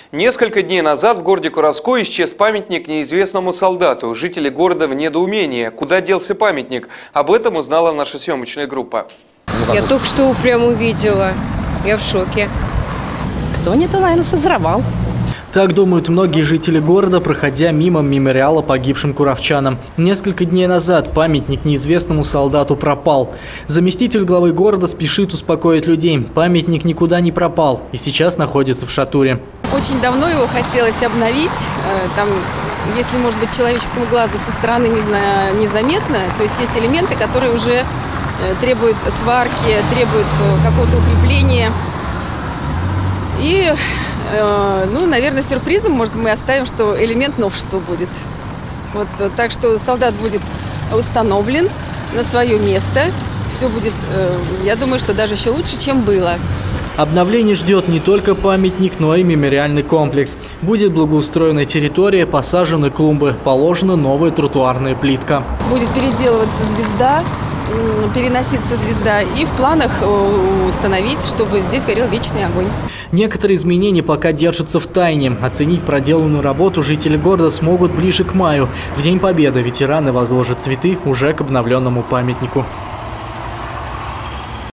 Несколько дней назад в городе Куровской исчез памятник неизвестному солдату. Жители города в недоумении. Куда делся памятник? Об этом узнала наша съемочная группа. Я только что прям увидела. Я в шоке. Кто-нибудь, наверное, созревал. Так думают многие жители города, проходя мимо мемориала погибшим куровчанам. Несколько дней назад памятник неизвестному солдату пропал. Заместитель главы города спешит успокоить людей. Памятник никуда не пропал и сейчас находится в шатуре. Очень давно его хотелось обновить. Там, если, может быть, человеческому глазу со стороны незаметно, то есть элементы, которые уже требуют сварки, требуют какого-то укрепления. И наверное, сюрпризом, может, мы оставим, что элемент новшества будет. Так что солдат будет установлен на свое место. Все будет, я думаю, что даже еще лучше, чем было. Обновление ждет не только памятник, но и мемориальный комплекс. Будет благоустроена территория, посажены клумбы, положена новая тротуарная плитка. Будет переделываться звезда, переноситься звезда, и в планах установить, чтобы здесь горел вечный огонь. Некоторые изменения пока держатся в тайне. Оценить проделанную работу жители города смогут ближе к маю. В День Победы ветераны возложат цветы уже к обновленному памятнику.